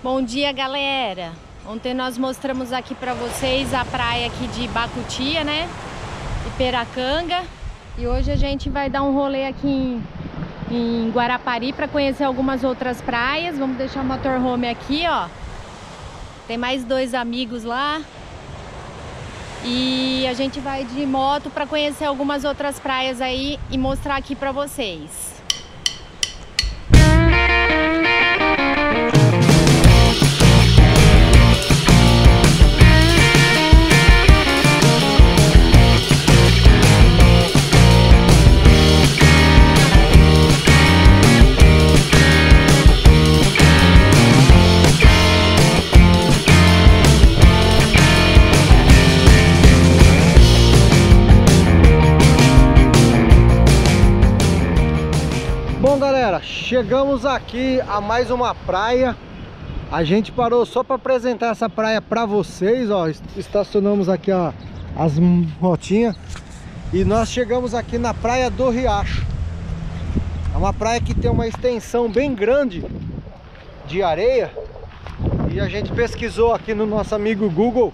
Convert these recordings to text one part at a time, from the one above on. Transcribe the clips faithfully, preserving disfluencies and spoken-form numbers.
Bom dia, galera. Ontem nós mostramos aqui para vocês a praia aqui de Bacutia, né? Iperacanga. E hoje a gente vai dar um rolê aqui em, em Guarapari para conhecer algumas outras praias. Vamos deixar o motorhome aqui, ó. Tem mais dois amigos lá. E a gente vai de moto para conhecer algumas outras praias aí e mostrar aqui para vocês. Bom, galera, chegamos aqui a mais uma praia. A gente parou só para apresentar essa praia para vocês, ó. Estacionamos aqui, ó, as motinhas e nós chegamos aqui na Praia do Riacho. É uma praia que tem uma extensão bem grande de areia e a gente pesquisou aqui no nosso amigo Google.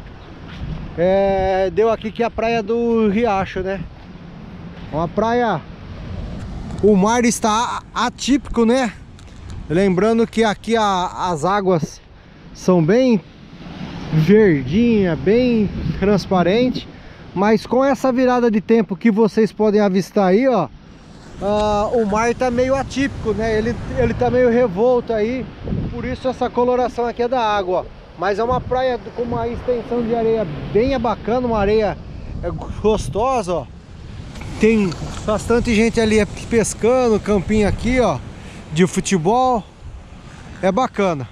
É, deu aqui que é a Praia do Riacho, né? Uma praia... O mar está atípico, né? Lembrando que aqui a, as águas são bem verdinha, bem transparente. Mas com essa virada de tempo que vocês podem avistar aí, ó, uh, o mar tá meio atípico, né? Ele, ele tá meio revolto aí. Por isso essa coloração aqui é da água, ó. Mas é uma praia com uma extensão de areia bem bacana, uma areia gostosa, ó. Tem bastante gente ali pescando, campinho aqui, ó, de futebol. É bacana.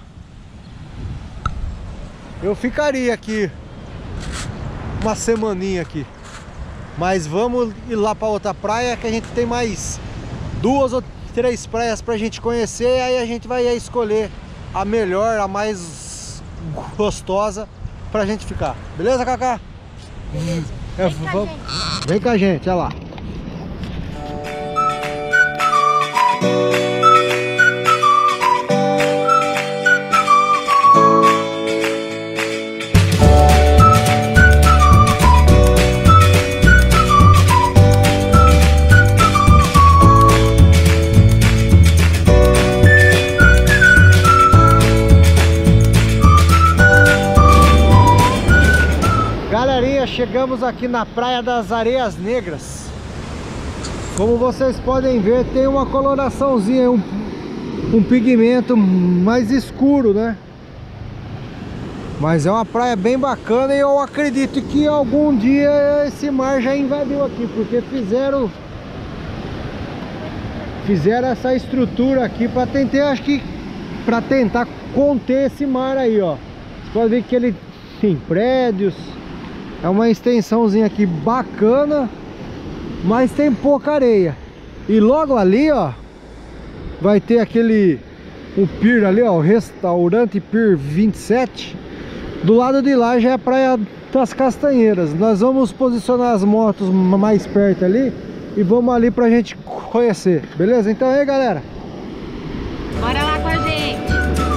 Eu ficaria aqui uma semaninha aqui. Mas vamos ir lá para outra praia, que a gente tem mais duas ou três praias pra gente conhecer. Aí a gente vai escolher a melhor, a mais gostosa pra gente ficar. Beleza, Cacá? Beleza. É, Vem, vamos... com Vem com a gente, olha lá. Galerinha, chegamos aqui na Praia das Areias Negras. Como vocês podem ver, tem uma coloraçãozinha, um, um pigmento mais escuro, né? Mas é uma praia bem bacana e eu acredito que algum dia esse mar já invadiu aqui, porque fizeram fizeram essa estrutura aqui para tentar, acho que para tentar conter esse mar aí, ó. Você pode ver que ele tem prédios. É uma extensãozinha aqui bacana, mas tem pouca areia. E logo ali, ó, vai ter aquele, o pier ali, ó, o restaurante Pier vinte e sete. Do lado de lá já é a Praia das Castanheiras. Nós vamos posicionar as motos mais perto ali e vamos ali pra gente conhecer, beleza? Então aí, galera, bora lá com a gente.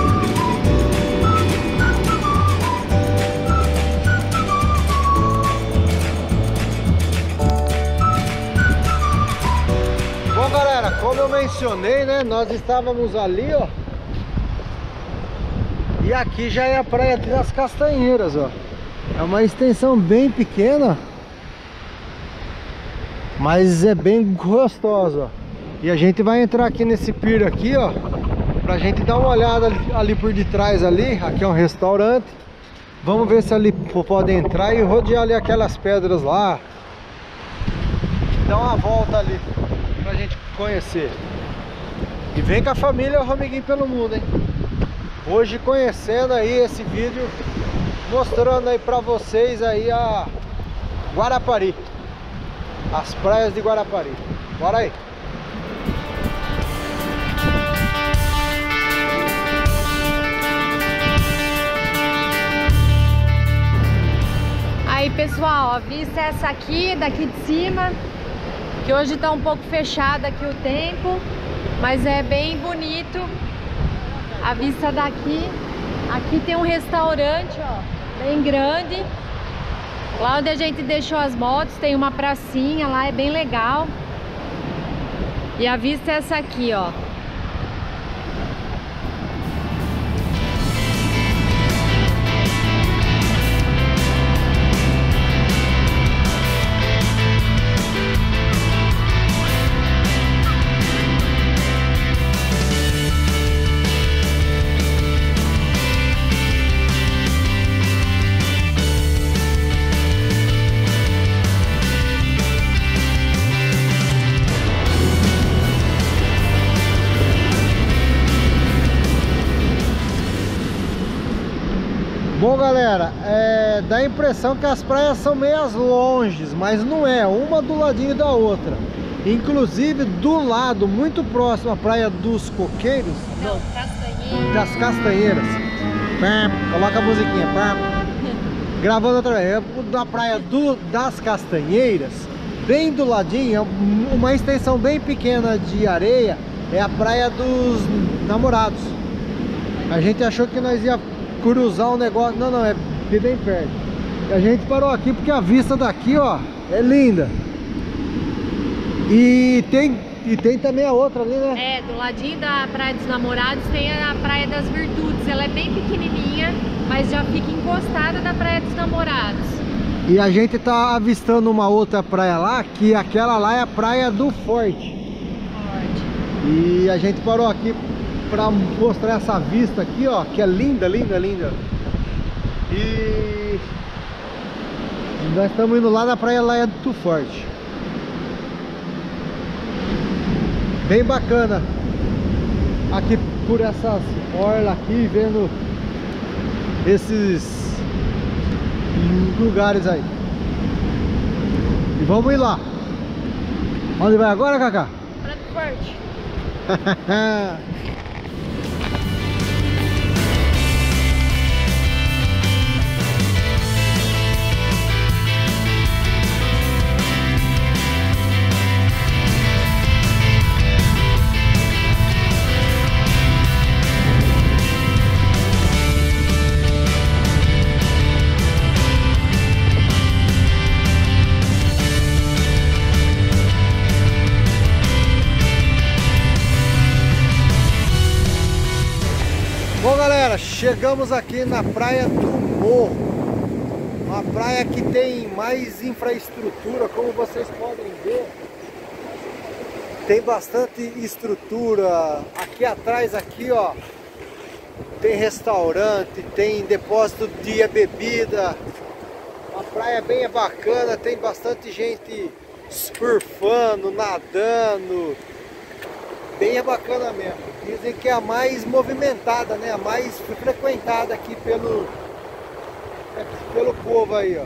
Bom, galera, como eu mencionei, né, nós estávamos ali, ó, e aqui já é a Praia das Castanheiras, ó. É uma extensão bem pequena, mas é bem gostosa, ó. E a gente vai entrar aqui nesse pier aqui, ó, pra gente dar uma olhada ali, ali por detrás ali. Aqui é um restaurante. Vamos ver se ali pode entrar e rodear ali aquelas pedras lá. Dar uma volta ali pra gente conhecer. E vem com a família Romiguinho pelo mundo, hein? Hoje conhecendo aí esse vídeo, mostrando aí pra vocês aí a Guarapari, as praias de Guarapari. Bora aí. Aí, pessoal, a vista é essa aqui, daqui de cima. Que hoje tá um pouco fechado aqui o tempo, mas é bem bonito a vista daqui. Aqui tem um restaurante, ó, bem grande. Lá onde a gente deixou as motos tem uma pracinha lá, é bem legal. E a vista é essa aqui, ó. Bom, galera, é, dá a impressão que as praias são meias longes, mas não é, uma do ladinho da outra. Inclusive do lado, muito próximo à praia dos Coqueiros, Não, Castanheiras. das Castanheiras. Pá, coloca a musiquinha, pá. Gravando outra vez, da praia do, das Castanheiras, bem do ladinho, uma extensão bem pequena de areia, é a praia dos Namorados. A gente achou que nós ia cruzar um negócio, não, não, é bem perto. E a gente parou aqui porque a vista daqui, ó, é linda. E tem, e tem também a outra ali, né? É, do ladinho da Praia dos Namorados tem a Praia das Virtudes. Ela é bem pequenininha, mas já fica encostada da Praia dos Namorados. E a gente tá avistando uma outra praia lá, que aquela lá é a Praia do Forte. Forte. E a gente parou aqui para mostrar essa vista aqui, ó, que é linda, linda, linda. E nós estamos indo lá na praia lá do Forte. Bem bacana aqui por essas orlas aqui, vendo esses lugares aí. E vamos ir lá. Onde vai agora, Cacá? Praia do Forte. Bom, galera, chegamos aqui na Praia do Morro, uma praia que tem mais infraestrutura, como vocês podem ver. Tem bastante estrutura. Aqui atrás, aqui, ó, tem restaurante, tem depósito de bebida. A praia bem bacana, tem bastante gente surfando, nadando. Bem bacana mesmo. Dizem que é a mais movimentada, né? A mais frequentada aqui pelo, pelo povo aí, ó.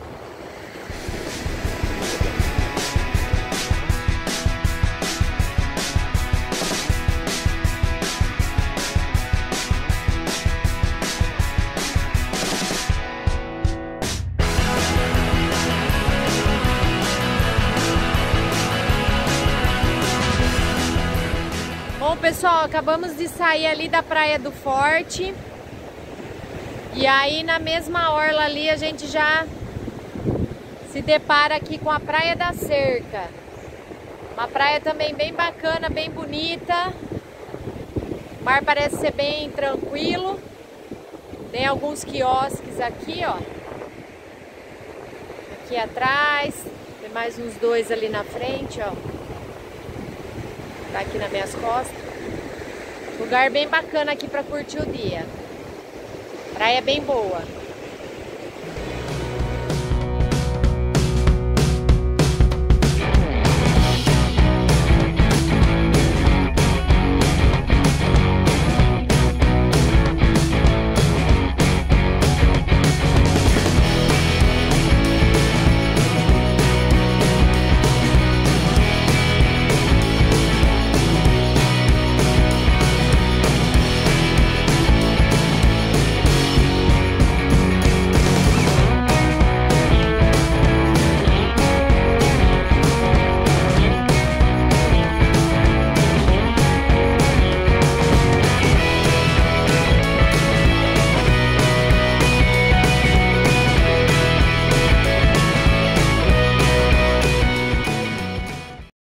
Bom, pessoal, acabamos de sair ali da Praia do Forte. E aí na mesma orla ali a gente já se depara aqui com a Praia da Cerca. Uma praia também bem bacana, bem bonita. O mar parece ser bem tranquilo. Tem alguns quiosques aqui, ó. Aqui atrás. Tem mais uns dois ali na frente, ó. Tá aqui nas minhas costas. Lugar bem bacana aqui para curtir o dia. Praia bem boa.